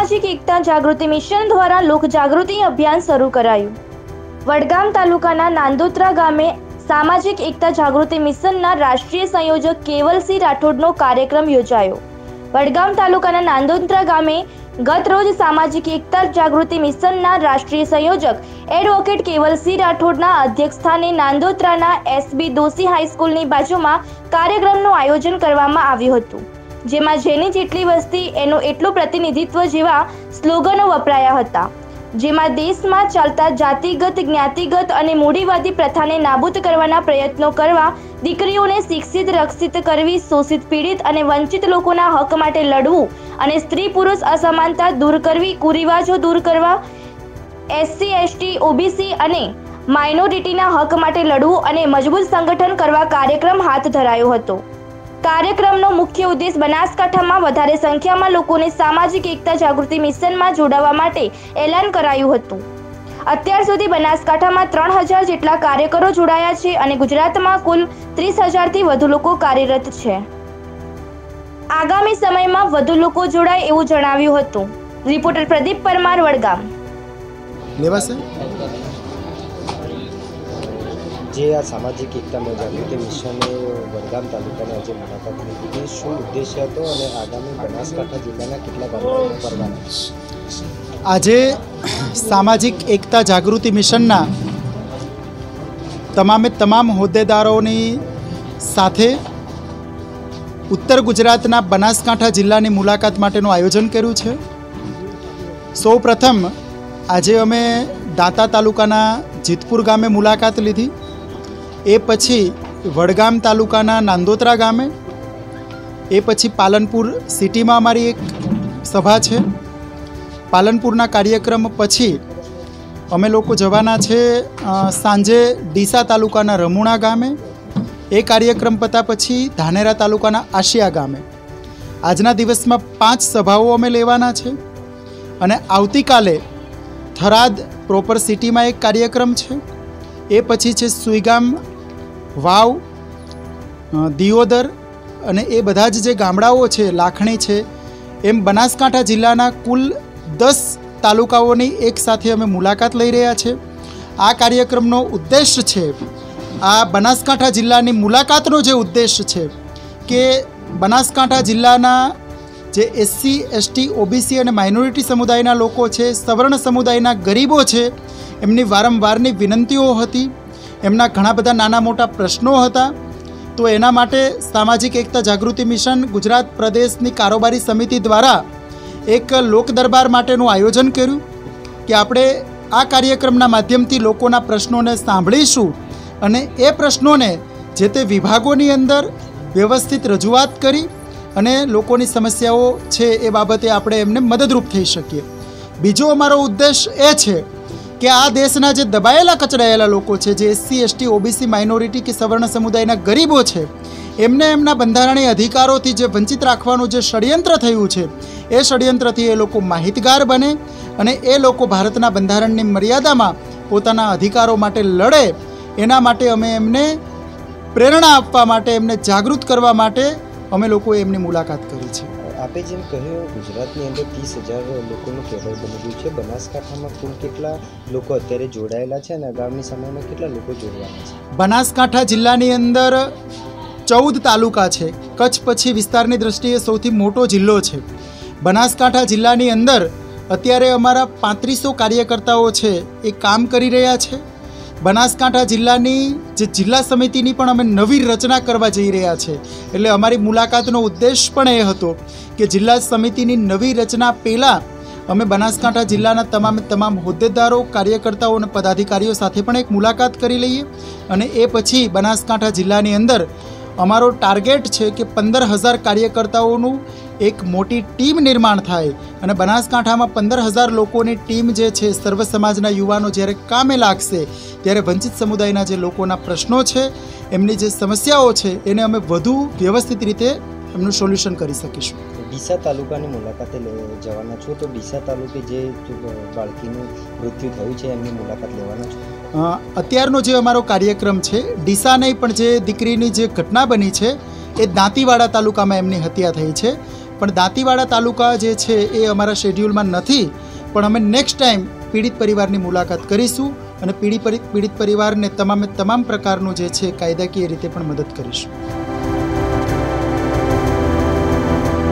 सामाजिक एकता जागृति मिशन द्वारा लोक जागृति अभियान शुरू कराયું। वडगाम तालुकाना नांदोत्रा गामे सामाजिक एकता जागृति मिशनना राष्ट्रीय संयोजक केवलसिंह राठोडનો कार्यक्रम યોજાયો। वडगाम तालुकाना नांदोत्रा गामे गत रोज सामाजिक एकता जागृति मिशनना राष्ट्रीय संयोजक एडवोकेट केवलसिंह राठोडના અધ્યક્ષસ્થાને નાંદોત્રાના એસબી દોશી હાઈસ્કૂલની બાજુમાં કાર્યક્રમનું આયોજન કરવામાં આવ્યું હતું, જેમાં જેની જેટલી વસ્તી એનું એટલું પ્રતિનિધિત્વ જેવા સ્લોગનો વપરાયા હતા, જેમાં દેશમાં ચાલતા જાતિગત જ્ઞાતિગત અને મૂડીવાદી પ્રથાને નાબૂદ કરવાના પ્રયત્નો કરવા, દીકરીઓને શિક્ષિત રક્ષિત કરવી, શોષિત પીડિત અને વંચિત લોકોના હક માટે લડવું અને સ્ત્રી પુરુષ અસમાનતા दूर करवी, कुरिवाजो दूर करवा, एससी एसटी ओबीसी અને માઇનોરિટીના હક માટે લડવું અને મજબૂત સંગઠન કરવા કાર્યક્રમ હાથ ધરાયો હતો। કાર્યક્રમનો મુખ્ય ઉદ્દેશ બનાસકાંઠામાં વધારે સંખ્યામાં લોકોને સામાજિક એકતા જાગૃતિ મિશનમાં જોડાવા માટે એલાન કરાયું હતું। અત્યાર સુધી બનાસકાંઠામાં 3000 જેટલા કાર્યકરો જોડાયા છે અને ગુજરાતમાં કુલ 30,000 થી વધુ લોકો કાર્યરત છે। આગામી સમયમાં વધુ લોકો જોડાય એવું જણાવ્યું હતું। રિપોર્ટર પ્રદીપ પરમાર, વડગામ। લેવાશે જે આ સામાજિક એકતા જાગૃતિ મિશને વડગામ તાલુકાની આજે મુલાકાત લીધી, શું ઉદ્દેશ્ય હતો અને આગામી બનાસકાંઠા જિલ્લાના કેટલા કાર્યક્રમો કરવાના? આજે સામાજિક એકતા જાગૃતિ મિશનના તમામ હોદ્દેદારોની સાથે ઉત્તર ગુજરાતના બનાસકાંઠા જિલ્લાની મુલાકાત માટેનું આયોજન કર્યું છે। સૌ પ્રથમ આજે અમે દાંતા તાલુકાના જીતપુર ગામે મુલાકાત લીધી, એ પછી વડગામ તાલુકાના નાંદોત્રા ગામે, એ પછી પાલનપુર સિટીમાં અમારી એક સભા છે। પાલનપુરના કાર્યક્રમ પછી અમે લોકો જવાના છે સાંજે ડીસા તાલુકાના રમુણા ગામે, એ કાર્યક્રમ પતા પછી ધાનેરા તાલુકાના આશિયા ગામે। આજના દિવસમાં 5 સભાઓ અમે લેવાના છે અને આવતીકાલે થરાદ પ્રોપર સિટીમાં એક કાર્યક્રમ છે, એ પછી છે સુઈગામ, વાવ, દિયોદર અને એ બધા જ જે ગામડાઓ છે, લાખણી છે, એમ બનાસકાંઠા જિલ્લાના કુલ 10 તાલુકાઓની એક સાથે અમે મુલાકાત લઈ રહ્યા છે। આ કાર્યક્રમનો ઉદ્દેશ્ય છે, આ બનાસકાંઠા જિલ્લાની મુલાકાતનો જે ઉદ્દેશ્ય છે કે બનાસકાંઠા જિલ્લાના જે એસસી એસટી ઓબીસી અને માઇનોરિટી સમુદાયના લોકો છે, સવર્ણ સમુદાયના ગરીબો છે, એમની વારંવારની વિનંતીઓ હતી, એમના ઘણા બધા નાના મોટા પ્રશ્નો હતા। તો એના માટે સામાજિક એકતા જાગૃતિ મિશન ગુજરાત પ્રદેશની કારોબારી સમિતિ દ્વારા એક લોક દરબાર માટેનું આયોજન કર્યું કે આપણે આ કાર્યક્રમના માધ્યમથી લોકોના પ્રશ્નોને સાંભળીશું અને એ પ્રશ્નોને જે તે વિભાગોની અંદર વ્યવસ્થિત રજૂઆત કરી અને લોકોની સમસ્યાઓ છે એ બાબતે આપણે એમને મદદરૂપ થઈ શકીએ। બીજો અમારો ઉદ્દેશ એ છે કે આ દેશના જે દબાયેલા કચડાયેલા લોકો છે, જે એસસી એસટી ઓબીસી માઇનોરિટી કે સવર્ણ સમુદાયના ગરીબો છે, એમને એમના બંધારણીય અધિકારોથી જે વંચિત રાખવાનું જે ષડયંત્ર થયું છે, એ ષડયંત્રથી એ લોકો માહિતગાર બને અને એ લોકો ભારતના બંધારણની મર્યાદામાં પોતાના અધિકારો માટે લડે, એના માટે અમે એમને પ્રેરણા આપવા માટે, એમને જાગૃત કરવા માટે અમે લોકોએ એમની મુલાકાત કરી છે। આપે જેમ કહ્યું, ગુજરાતની અંદર 30,000 લોકોનું કેડર બની ગયું છે। બનાસકાંઠામાં કુલ કેટલા લોકો અત્યારે જોડાયેલા છે અને આગામી સમયમાં કેટલા લોકો જોડવાના છે? બનાસકાંઠા જિલ્લાની અંદર 14 તાલુકા છે। કચ્છ પછી વિસ્તારની દ્રષ્ટિએ સૌથી મોટો જિલ્લો છે। બનાસકાંઠા જિલ્લાની અંદર અત્યારે અમારા 3500 કાર્યકર્તાઓ છે એ કામ કરી રહ્યા છે। બનાસકાંઠા જિલ્લાની જે જિલ્લા સમિતિની પણ અમે નવી રચના કરવા જઈ રહ્યા છે, એટલે અમારી મુલાકાતનો ઉદ્દેશ પણ એ હતો કે જિલ્લા સમિતિની નવી રચના પહેલાં અમે બનાસકાંઠા જિલ્લાના તમામ હોદ્દેદારો, કાર્યકર્તાઓ અને પદાધિકારીઓ સાથે પણ એક મુલાકાત કરી લઈએ અને એ પછી બનાસકાંઠા જિલ્લાની અંદર અમારો ટાર્ગેટ છે કે 15,000 કાર્યકર્તાઓનું એક મોટી ટીમ निर्माण थाय અને બનાસકાંઠામાં 15,000 લોકોની ટીમ જે છે, સર્વ સમાજના યુવાનો જ્યારે કામે લાગશે ત્યારે વંચિત સમુદાયના જે લોકોના પ્રશ્નો છે, એમની જે સમસ્યાઓ છે, એને અમે વધુ વ્યવસ્થિત રીતે એમનું સોલ્યુશન કરી શકીશું। ડીસા તાલુકાની મુલાકાતે જવાના છો, તો ડીસા તાલુકે જે બાળકીનું મૃત્યુ થયું છે એમની મુલાકાત લેવાના છો? અત્યારનો જે અમારો કાર્યક્રમ છે, ડીસા નહીં પણ જે દીકરીની જે ઘટના બની છે એ દાંતીવાડા તાલુકામાં એમની હત્યા થઈ છે। પણ દાંતીવાડા તાલુકા જે છે એ અમારા શેડ્યુલમાં નથી, પણ અમે નેક્સ્ટ ટાઈમ પીડિત પરિવારની મુલાકાત કરીશું અને પીડિત પરિવારને તમામ પ્રકારનું જે છે કાયદાકીય રીતે પણ મદદ કરીશું.